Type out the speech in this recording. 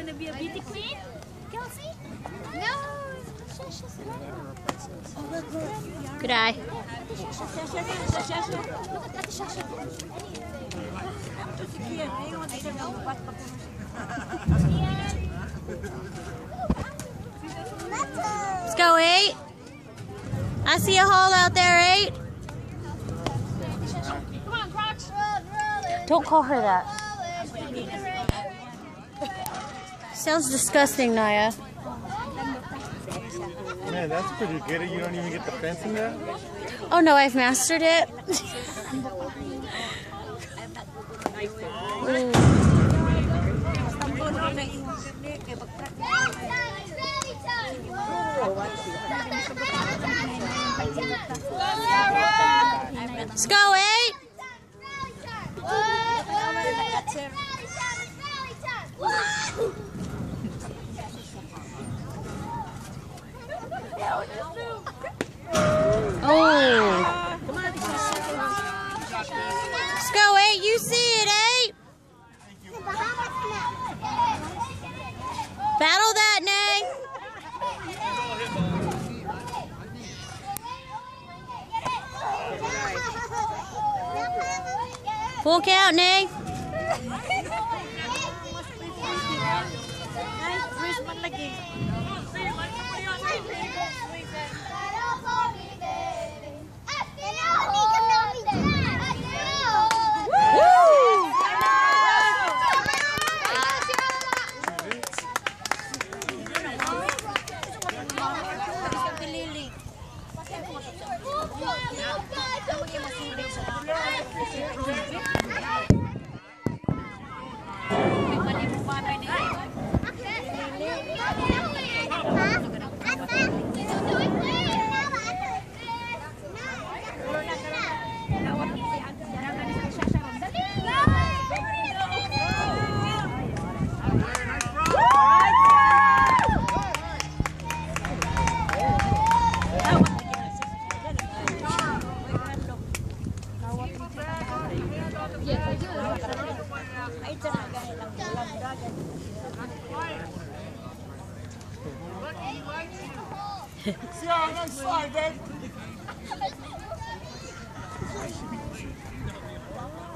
to be a beauty queen? Kelsey? No. Good eye. Let's go, 8. I see a hole out there, 8. Come on, Crocs. Don't call her that. Sounds disgusting, Naya. Man, that's pretty good. You don't even get the fencing yet? Oh no, I've mastered it. Let's go, 8. Oh. Let's go, 8. You see it, 8. Battle that, Nay. Full count, Nay. See how nice slide, babe.